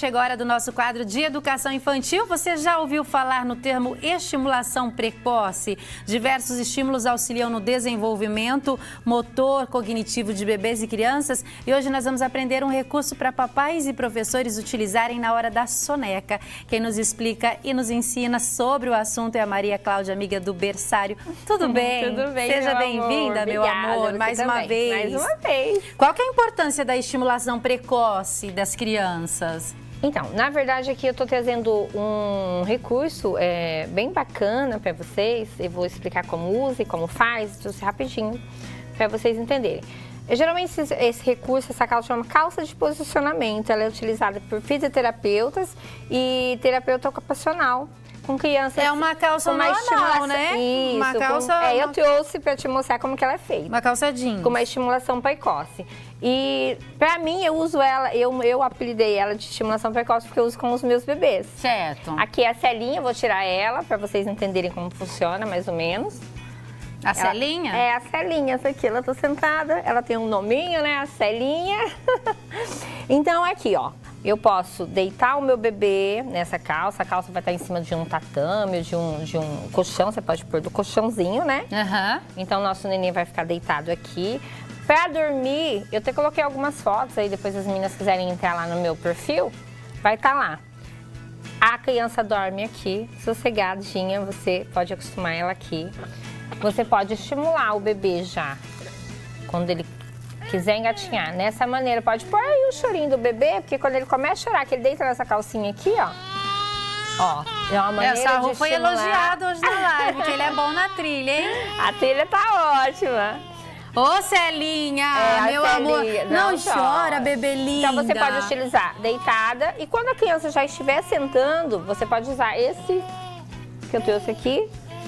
chegou a hora do nosso quadro de educação infantil. Você já ouviu falar no termo estimulação precoce? Diversos estímulos auxiliam no desenvolvimento motor, cognitivo de bebês e crianças. E hoje nós vamos aprender um recurso para papais e professores utilizarem na hora da soneca. Quem nos explica e nos ensina sobre o assunto é a Maria Cláudia, amiga do berçário. Tudo bem? Tudo bem, Seja bem-vinda, meu amor, mais uma vez. Mais uma vez. Qual que é a importância da estimulação precoce das crianças? Então, na verdade aqui eu estou trazendo um recurso bem bacana para vocês. Eu vou explicar como usa e como faz, tudo rapidinho, para vocês entenderem. Geralmente esse recurso, essa calça chama calça de posicionamento. Ela é utilizada por fisioterapeutas e terapeuta ocupacional. Com crianças. É uma calça com uma normal, estimulação, né? Isso, uma calça. eu trouxe para te mostrar como que ela é feita. Uma calça jeans. Com uma estimulação precoce. E pra mim eu uso ela, eu apelidei ela de estimulação precoce porque eu uso com os meus bebês. Certo. Aqui é a Celinha, eu vou tirar ela para vocês entenderem como funciona, mais ou menos. A Celinha? É a Celinha, essa aqui, ela tá sentada, ela tem um nominho, né? A Celinha. Então aqui, ó. Eu posso deitar o meu bebê nessa calça. A calça vai estar em cima de um tatame, de um colchão. Você pode pôr do colchãozinho, né? Uhum. Então, o nosso neném vai ficar deitado aqui. Pra dormir, eu até coloquei algumas fotos aí. Depois as meninas quiserem entrar lá no meu perfil, vai estar lá. A criança dorme aqui, sossegadinha. Você pode acostumar ela aqui. Você pode estimular o bebê já, quando ele quiser engatinhar. Nessa maneira, pode pôr aí o chorinho do bebê, porque quando ele começa a chorar, que ele deita nessa calcinha aqui, ó. Ó, é uma maneira Essa de foi estimular. elogiado hoje na live, porque ele é bom na trilha, hein? A trilha tá ótima. Ô, Celinha, meu Celinha, amor, não chora, bebê linda. Então você pode utilizar deitada e quando a criança já estiver sentando, você pode usar esse que eu trouxe aqui.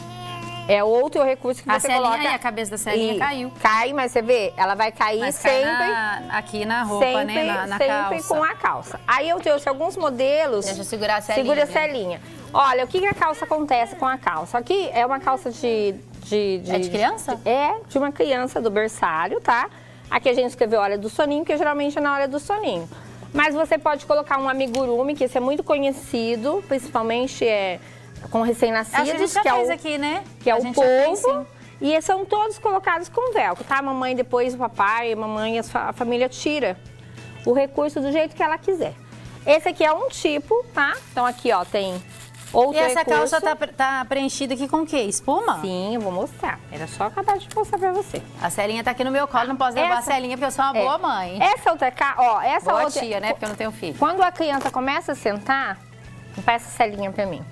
É outro recurso que você coloca. E a cabeça da Celinha caiu. Cai, mas você vê, ela vai cair mas sempre. Aqui na roupa, sempre, né? Na sempre calça. com a calça. Aí eu trouxe alguns modelos. Deixa eu segurar a Celinha. Segura a Celinha. Olha, o que a calça acontece com a calça? Aqui é uma calça É de criança? É, de uma criança do berçário, tá? Aqui a gente escreveu hora do soninho, porque geralmente é na hora do soninho. Mas você pode colocar um amigurumi, que esse é muito conhecido, principalmente com recém-nascidos, que é o aqui, né? Que é o polvo. E são todos colocados com velcro, tá? A mamãe depois, o papai, a mamãe, a família tira o recurso do jeito que ela quiser. Esse aqui é um tipo, tá? Então aqui, ó, tem outro recurso. E essa calça tá preenchida aqui com o quê? Espuma? Sim, eu vou mostrar. Era só acabar de mostrar pra você. A Celinha tá aqui no meu colo, não posso derrubar a Celinha porque eu sou uma boa mãe. Essa outra ó, essa boa outra... tia, né? Porque eu não tenho filho. Quando a criança começa a sentar, peça a Celinha pra mim.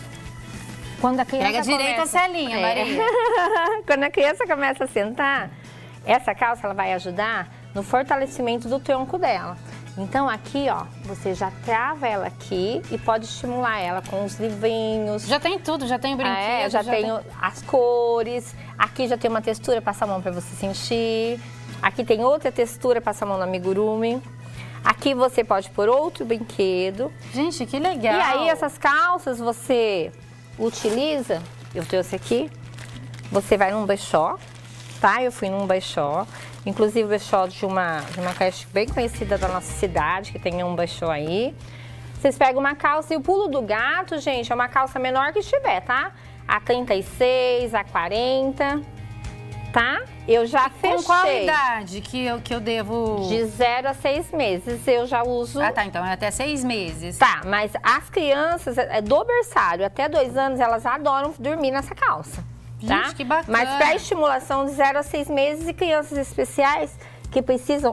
Quando a criança pega direito a Celinha, Maria. Quando a criança começa a sentar, essa calça ela vai ajudar no fortalecimento do tronco dela. Então aqui, ó, você já trava ela aqui e pode estimular ela com os livrinhos. Já tem tudo, já tem o brinquedo. Já tem as cores. Aqui já tem uma textura, passa a mão pra você sentir. Aqui tem outra textura, passa a mão no amigurumi. Aqui você pode pôr outro brinquedo. Gente, que legal. E aí essas calças você utiliza, eu trouxe aqui, você vai num brechó, tá? Eu fui num brechó, inclusive o brechó de uma creche bem conhecida da nossa cidade, que tem um brechó aí. Vocês pegam uma calça e o pulo do gato, gente, é uma calça menor que estiver, tá? A 36, a 40, tá? Eu já fechei. Com qual idade que eu devo... De 0 a 6 meses eu já uso. Ah, tá, então é até 6 meses. Tá, mas as crianças do berçário até 2 anos, elas adoram dormir nessa calça. Tá? Gente, que bacana. Mas para estimulação de 0 a 6 meses e crianças especiais que precisam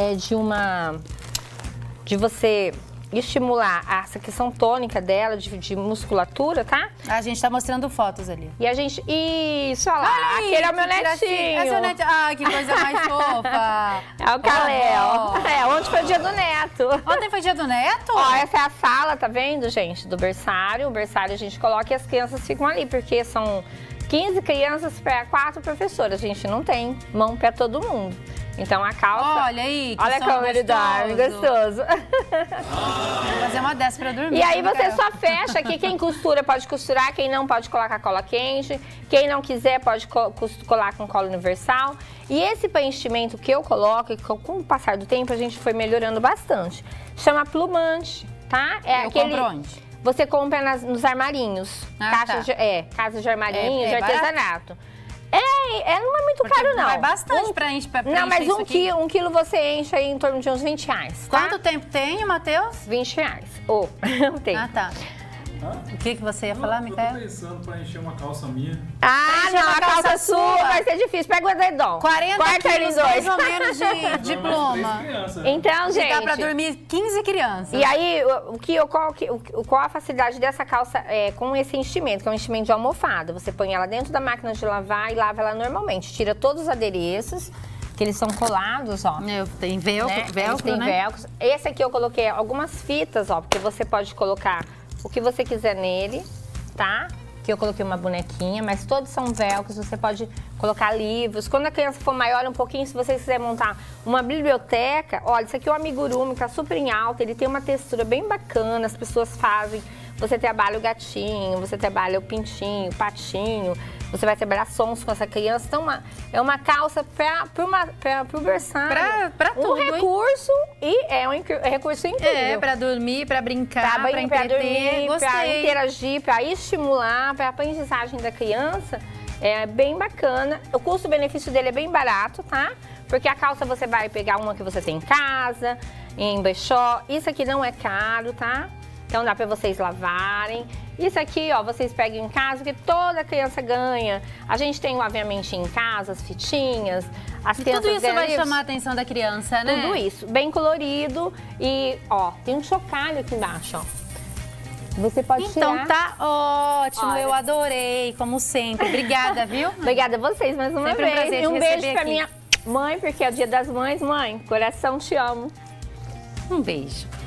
de você estimular essa questão tônica dela, de musculatura, tá? A gente tá mostrando fotos ali. E a gente... Isso, olha lá. Aí, aquele é o meu netinho. É seu netinho. Ai, que coisa mais fofa. É o Caléo. Ontem foi o dia do neto. Ontem foi dia do neto? Ó, essa é a sala, tá vendo, gente? Do berçário. O berçário a gente coloca e as crianças ficam ali, porque são 15 crianças para 4 professoras. A gente não tem mão para todo mundo. Então a calça... Olha aí, que olha como ele dorme, gostoso. Vou fazer uma dessa pra dormir. E aí você só fecha aqui, quem costura pode costurar, quem não pode colocar cola quente, quem não quiser pode colar com cola universal. E esse preenchimento que eu coloco, com o passar do tempo a gente foi melhorando bastante, chama plumante. tá? Eu compro onde? Você compra nos armarinhos. Casa de armarinhos, de artesanato. Não é muito caro, não. Vai bastante pra gente não, mas um quilo você enche aí em torno de uns 20 reais. Tá? Quanto tempo tem, Matheus? 20 reais. Não tem. Ah, tá. O que você ia falar, Micaela? Eu tô pensando pra encher uma calça minha. Não, a calça sua vai ser difícil. Pega o edredom. 40 quilos, mais ou menos, de diploma. Então, gente... Dá pra dormir 15 crianças. E aí, qual a facilidade dessa calça com esse enchimento, que é um enchimento de almofada? Você põe ela dentro da máquina de lavar e lava ela normalmente. Tira todos os adereços, que eles são colados, ó. Tem velcro, né? Velcro. Esse aqui eu coloquei algumas fitas, ó, porque você pode colocar o que você quiser nele, tá? Aqui eu coloquei uma bonequinha, mas todos são velcros, você pode colocar livros. Quando a criança for maior um pouquinho, se você quiser montar uma biblioteca, olha, isso aqui é um amigurumi, tá super em alta, ele tem uma textura bem bacana, as pessoas fazem. Você trabalha o gatinho, você trabalha o pintinho, o patinho, você vai trabalhar sons com essa criança. Então, é uma calça pro berçário. Pra tudo, recurso, e é um recurso incrível. Pra dormir, pra brincar, pra entreter. Dormir, pra interagir, pra estimular, pra aprendizagem da criança. É bem bacana. O custo-benefício dele é bem barato, tá? Porque a calça você vai pegar uma que você tem em casa, em brechó. Isso aqui não é caro, tá? Então dá pra vocês lavarem. Isso aqui, ó, vocês pegam em casa, que toda criança ganha. A gente tem o aviamento em casa, as fitinhas, as crianças... Tudo isso vai chamar a atenção da criança, né? Tudo isso, bem colorido. E, ó, tem um chocalho aqui embaixo, ó. Você pode tirar. Então tá ótimo, olha. Eu adorei, como sempre. Obrigada, viu? Obrigada a vocês mais uma sempre vez. Um prazer e um beijo pra aqui. minha mãe, porque é o Dia das Mães. Mãe, coração, te amo. Um beijo.